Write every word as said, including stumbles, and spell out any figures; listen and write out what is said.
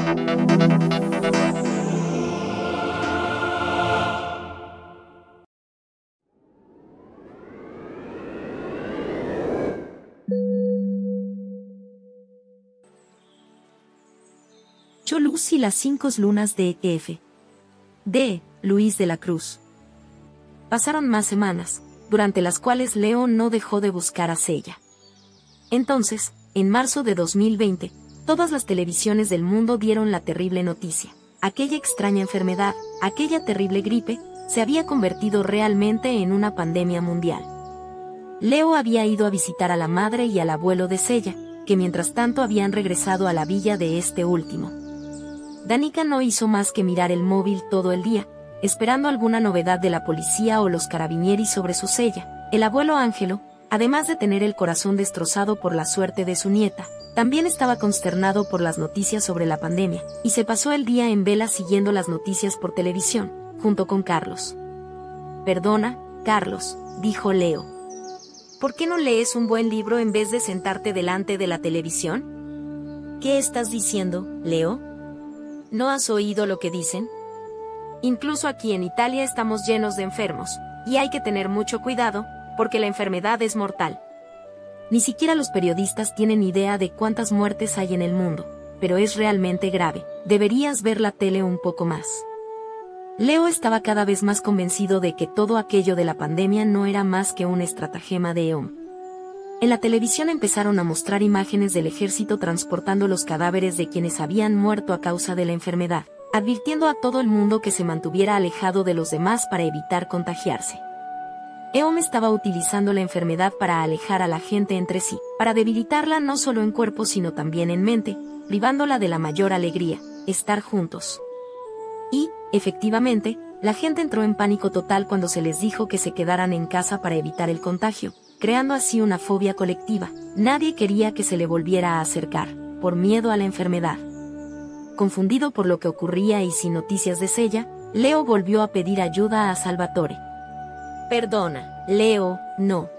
Cholus y las cinco lunas de E F. De Luis de la Cruz. Pasaron más semanas, durante las cuales Leo no dejó de buscar a Sella. Entonces, en marzo de dos mil veinte, todas las televisiones del mundo dieron la terrible noticia. Aquella extraña enfermedad, aquella terrible gripe, se había convertido realmente en una pandemia mundial. Leo había ido a visitar a la madre y al abuelo de Sella, que mientras tanto habían regresado a la villa de este último. Danica no hizo más que mirar el móvil todo el día, esperando alguna novedad de la policía o los carabinieri sobre su Sella. El abuelo Ángelo, además de tener el corazón destrozado por la suerte de su nieta, también estaba consternado por las noticias sobre la pandemia, y se pasó el día en vela siguiendo las noticias por televisión, junto con Carlos. «Perdona, Carlos», dijo Leo. «¿Por qué no lees un buen libro en vez de sentarte delante de la televisión?» «¿Qué estás diciendo, Leo? ¿No has oído lo que dicen? Incluso aquí en Italia estamos llenos de enfermos, y hay que tener mucho cuidado, porque la enfermedad es mortal. Ni siquiera los periodistas tienen idea de cuántas muertes hay en el mundo, pero es realmente grave. Deberías ver la tele un poco más». Leo estaba cada vez más convencido de que todo aquello de la pandemia no era más que un estratagema de E O M. En la televisión empezaron a mostrar imágenes del ejército transportando los cadáveres de quienes habían muerto a causa de la enfermedad, advirtiendo a todo el mundo que se mantuviera alejado de los demás para evitar contagiarse. E O M estaba utilizando la enfermedad para alejar a la gente entre sí, para debilitarla no solo en cuerpo sino también en mente, privándola de la mayor alegría, estar juntos. Y, efectivamente, la gente entró en pánico total cuando se les dijo que se quedaran en casa para evitar el contagio, creando así una fobia colectiva. Nadie quería que se le volviera a acercar, por miedo a la enfermedad. Confundido por lo que ocurría y sin noticias de Sella, Leo volvió a pedir ayuda a Salvatore. «Perdona, Leo, no.